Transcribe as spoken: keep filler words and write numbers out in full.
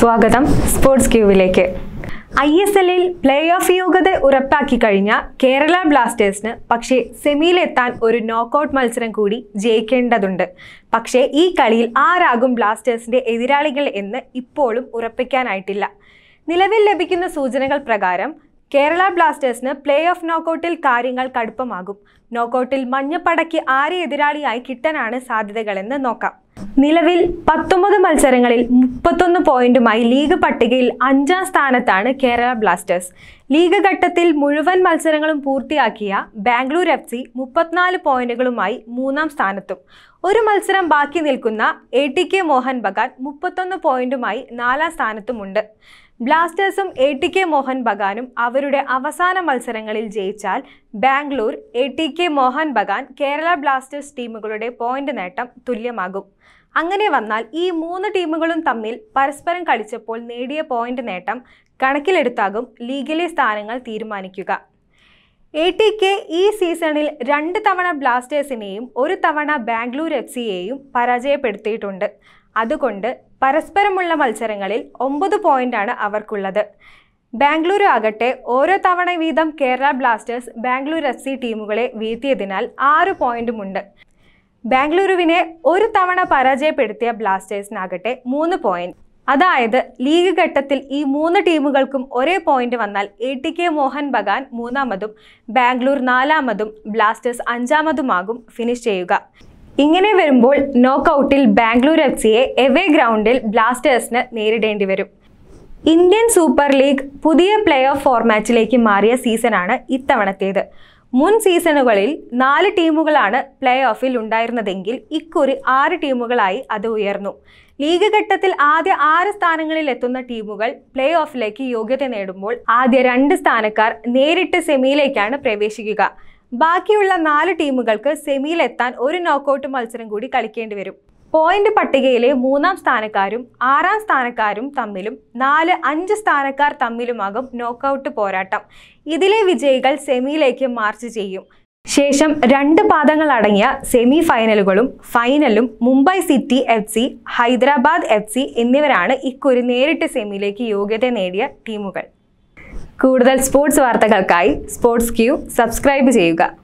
സ്വാഗതം സ്പോർട്സ് ക്യൂവിലേക്ക്. I S എല്ലിൽ പ്ലേ ഓഫ് യോഗ്യത ഉറപ്പാക്കി കഴിഞ്ഞ കേരള ബ്ലാസ്റ്റേഴ്സിന് പക്ഷേ സെമിയിലെത്താൻ ഒരു നോക്കൌട്ട് മത്സരം കൂടി ജയിക്കേണ്ടതുണ്ട്. പക്ഷേ ഈ കളിയിൽ ആരാകും ബ്ലാസ്റ്റേഴ്സിന്റെ എതിരാളികൾ എന്ന് ഇപ്പോഴും ഉറപ്പിക്കാനായിട്ടില്ല. നിലവിൽ ലഭിക്കുന്ന സൂചനകൾ പ്രകാരം കേരള ബ്ലാസ്റ്റേഴ്സിന് പ്ലേ ഓഫ് നോക്കൌട്ടിൽ കാര്യങ്ങൾ കടുപ്പമാകും. നോക്കൌട്ടിൽ മഞ്ഞപ്പടയ്ക്ക് ആരെ എതിരാളിയായി കിട്ടാനാണ് സാധ്യതകളെന്ന് നോക്കാം. നിലവിൽ പത്തൊമ്പത് മത്സരങ്ങളിൽ മുപ്പത്തൊന്ന് പോയിന്റുമായി ലീഗ് പട്ടികയിൽ അഞ്ചാം സ്ഥാനത്താണ് കേരള ബ്ലാസ്റ്റേഴ്സ്. ലീഗ് ഘട്ടത്തിൽ മുഴുവൻ മത്സരങ്ങളും പൂർത്തിയാക്കിയ ബാംഗ്ലൂർ എഫ് സി മുപ്പത്തിനാല് പോയിന്റുകളുമായി മൂന്നാം സ്ഥാനത്തും. ഒരു മത്സരം ബാക്കി നിൽക്കുന്ന A T K Mohan Bagan മുപ്പത്തൊന്ന് പോയിന്റുമായി നാലാം സ്ഥാനത്തുമുണ്ട്. ബ്ലാസ്റ്റേഴ്സും എ ടി കെ മോഹൻ ബഗാനും അവരുടെ അവസാന മത്സരങ്ങളിൽ ജയിച്ചാൽ Bangalore, A T K Mohan Bagan, Kerala Blasters ടീമുകളുടെ പോയിന്റ് നേട്ടം തുല്യമാകും. അങ്ങനെ വന്നാൽ ഈ മൂന്ന് ടീമുകളും തമ്മിൽ പരസ്പരം കളിച്ചപ്പോൾ നേടിയ പോയിന്റ് നേട്ടം കണക്കിലെടുത്താകും ലീഗിലെ സ്ഥാനങ്ങൾ തീരുമാനിക്കുക. എ ടി കെ ഈ സീസണിൽ രണ്ട് തവണ ബ്ലാസ്റ്റേഴ്സിനെയും ഒരു തവണ ബാംഗ്ലൂർ എഫ് സിയെയും പരാജയപ്പെടുത്തിയിട്ടുണ്ട്. അതുകൊണ്ട് പരസ്പരമുള്ള മത്സരങ്ങളിൽ ഒമ്പത് പോയിന്റാണ് അവർക്കുള്ളത്. ബാംഗ്ലൂർ ആകട്ടെ ഓരോ തവണ വീതം Kerala Blasters Bangalore F C ടീമുകളെ വീഴ്ത്തിയതിനാൽ ആറ് പോയിന്റുമുണ്ട്. ബാംഗ്ലൂരുവിനെ ഒരു തവണ പരാജയപ്പെടുത്തിയ ബ്ലാസ്റ്റേഴ്സിനാകട്ടെ മൂന്ന് പോയിന്റ്. അതായത് ലീഗ് ഘട്ടത്തിൽ ഈ മൂന്ന് ടീമുകൾക്കും ഒരേ പോയിന്റ് വന്നാൽ A T K Mohan Bagan മൂന്നാമതും ബാംഗ്ലൂർ നാലാമതും ബ്ലാസ്റ്റേഴ്സ് അഞ്ചാമതുമാകും ഫിനിഷ് ചെയ്യുക. ഇങ്ങനെ വരുമ്പോൾ നോക്കൌട്ടിൽ ബാംഗ്ലൂർ എഫ് സിയെ എവേ ഗ്രൗണ്ടിൽ ബ്ലാസ്റ്റേഴ്സിന് നേരിടേണ്ടി വരും. ഇന്ത്യൻ സൂപ്പർ ലീഗ് പുതിയ പ്ലേ ഓഫ് ഫോർമാറ്റിലേക്ക് മാറിയ സീസണാണ് ഇത്തവണത്തേത്. മുൻ സീസണുകളിൽ നാല് ടീമുകളാണ് പ്ലേ ഓഫിൽ ഉണ്ടായിരുന്നതെങ്കിൽ ഇക്കുറി ആറ് ടീമുകളായി അത് ഉയർന്നു. ലീഗ് ഘട്ടത്തിൽ ആദ്യ ആറ് സ്ഥാനങ്ങളിൽ എത്തുന്ന ടീമുകൾ പ്ലേ ഓഫിലേക്ക് യോഗ്യത നേടുമ്പോൾ ആദ്യ രണ്ട് സ്ഥാനക്കാർ നേരിട്ട് സെമിയിലേക്കാണ് പ്രവേശിക്കുക. ബാക്കിയുള്ള നാല് ടീമുകൾക്ക് സെമിയിലെത്താൻ ഒരു നോക്കൌട്ട് മത്സരം കൂടി കളിക്കേണ്ടി വരും. പോയിന്റ് പട്ടികയിലെ മൂന്നാം സ്ഥാനക്കാരും ആറാം സ്ഥാനക്കാരും തമ്മിലും നാല് അഞ്ച് സ്ഥാനക്കാർ തമ്മിലുമാകും നോക്കൌട്ട് പോരാട്ടം. ഇതിലെ വിജയികൾ സെമിയിലേക്ക് മാർച്ച് ചെയ്യും. ശേഷം രണ്ട് പാദങ്ങൾ അടങ്ങിയ സെമി ഫൈനലുകളും ഫൈനലും Mumbai city F C, Hyderabad F C എന്നിവരാണ് ഇക്കുറി നേരിട്ട് സെമിയിലേക്ക് യോഗ്യത നേടിയ ടീമുകൾ. കൂടുതൽ സ്പോർട്സ് വാർത്തകൾക്കായി സ്പോർട്സ് ക്യൂ സബ്സ്ക്രൈബ് ചെയ്യുക.